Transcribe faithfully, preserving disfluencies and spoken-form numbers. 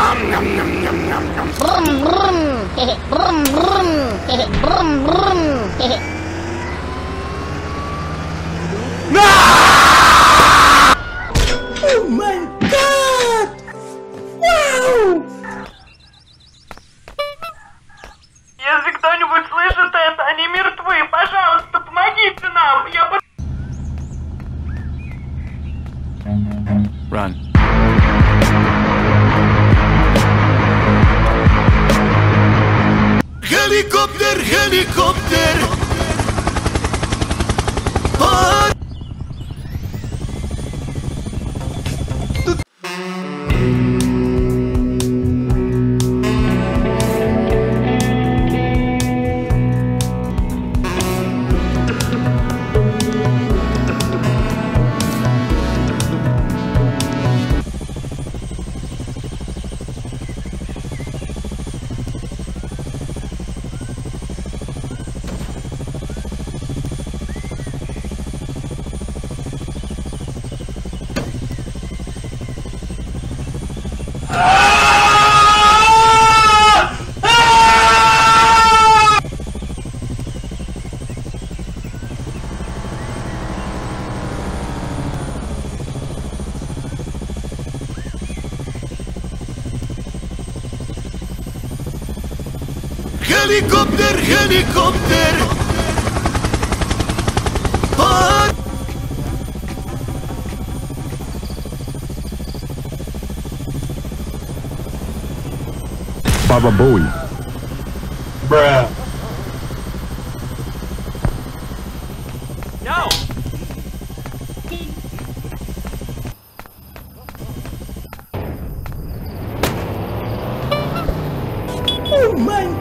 Brum brum, hehe, brum brum, hehe, brum brum, hehe. Oh my god! Wow! Если кто-нибудь слышит это, они мертвы. Пожалуйста, помогите нам. Я бы... Run. Helikopter, helikopter! Под... Helikopter, helikopter! Под... Baba Booey. Bruh. No! Oh my